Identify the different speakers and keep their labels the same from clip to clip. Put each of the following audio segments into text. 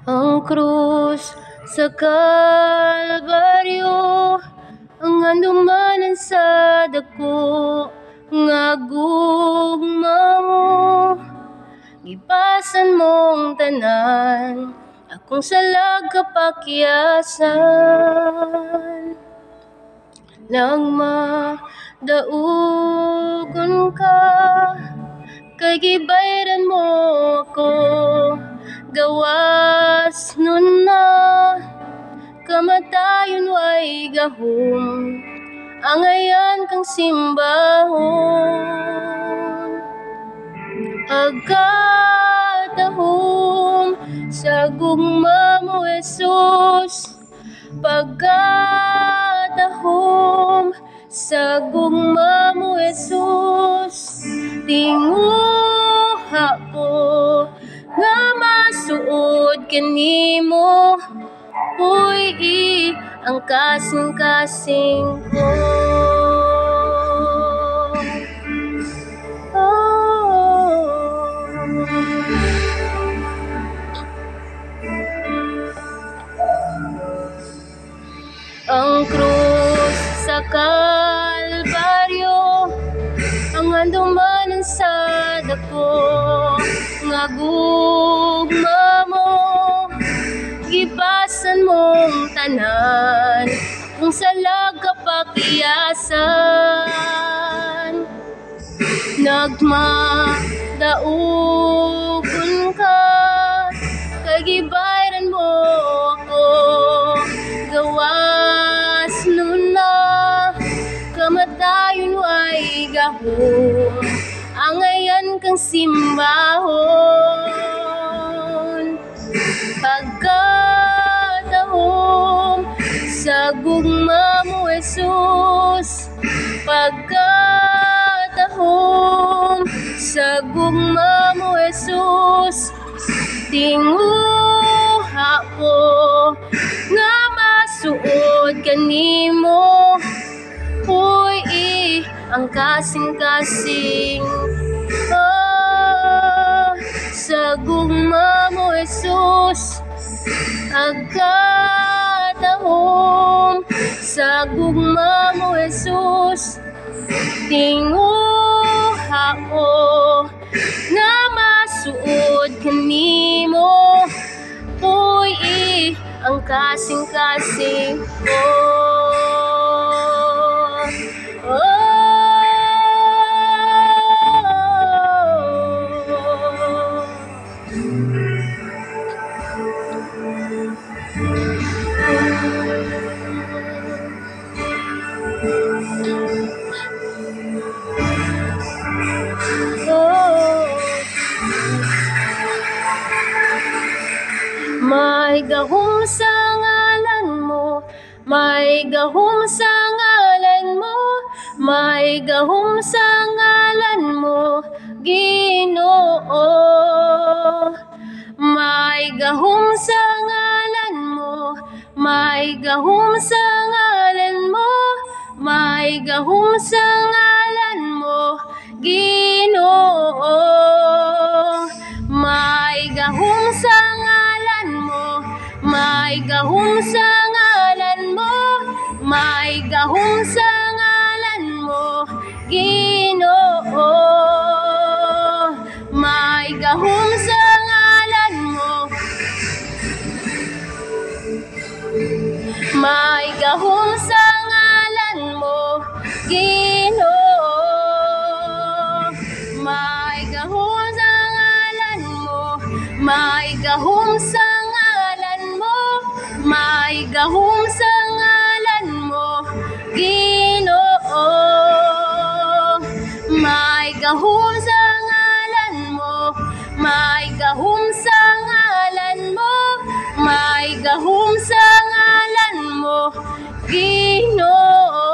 Speaker 1: Ang krus sa Kalbaryo, ang handumanan sa dako nga gugma mo. Gipasan mong tanan, akong salag kapakyasan. Nagmadaugon ka, kay gibayran mo ako. Gawas nun na, kamatayon way gahom, angayan kang simbahon. Agkatahom sa gugma mo, Jesus. Pagkatahom sa gugma mo, Jesus. Tinguha ko nga masuod kanimo, uy ang kasing-kasing ko. Ang krus sa Kalbaryo, ang handumanan sa dako nga gugma mo. Gipasan mong tanan, akong salag kapakyasan. Nagmadaugon ka, kay gibayran mo ako. Gawas nun na, kamatayon way gahom, angayan kang simbahon. Pagkatahom sa gugma mo, Jesus. Pagkatahom sa gugma mo, Jesus. Tinguha ko nga masuod kanimo, uy ang kasing-kasing sa gugma mo, Jesus. Agkatahom sa gugma mo, Jesus. Tinguha ko nga masuod kanimo, uy ang kasing-kasing ko. May gahom sa ngalan mo, may gahom sa ngalan mo, may gahom sa ngalan mo, Ginoo. May gahom sa ngalan mo, may gahom sa ngalan mo, may gahom sa ngalan mo, Ginoo. May gahom sa ngalan mo, may gahom sa ngalan mo, may gahom sa ngalan mo, Ginoo. May gahom sa ngalan mo, may gahom sa ngalan mo, Ginoo. May gahom sa ngalan mo, may gahom sa ngalan mo, may gahom sa ngalan mo, Ginoo. May gahom sa ngalan mo, may gahom sa ngalan mo, may gahom sa ngalan mo, Ginoo.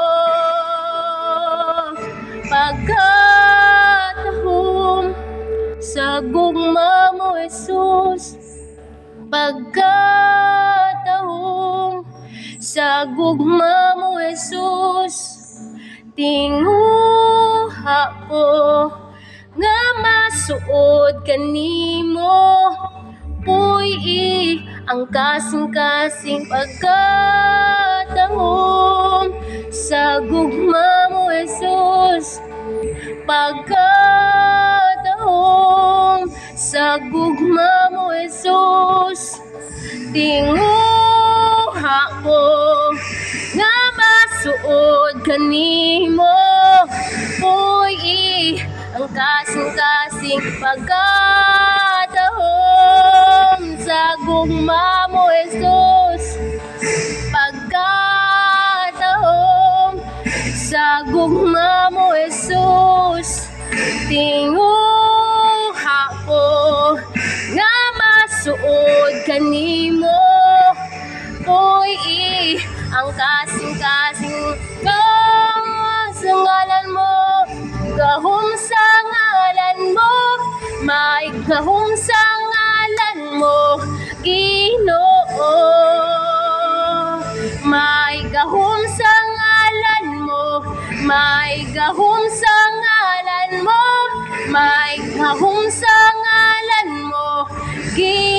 Speaker 1: Pagkatahom sa gugma mo, Jesus. Pagkatahom sa gugma mo, Jesus. Tinguha ko nga masuod kanimo, uy ang kasing-kasing pagkatahom sa gugma mo, Jesus. Pagkatahom sa gugma mo, Jesus. Tinguha ko nga masuod kanimo, uy, ang kasing-kasing pagkatahom sa gugma mo, Jesus. Pagkatahom sa gugma mo, Jesus. Tinguha ko nga masuod kanimo, uy, ang kasing-kasing sa ngalan mo, gahom sa ngalan mo, may gahom sa ngalan mo, Ginoo. May gahom sa ngalan mo, may gahom sa ngalan mo, may gahom sa ngalan mo, Ginoo.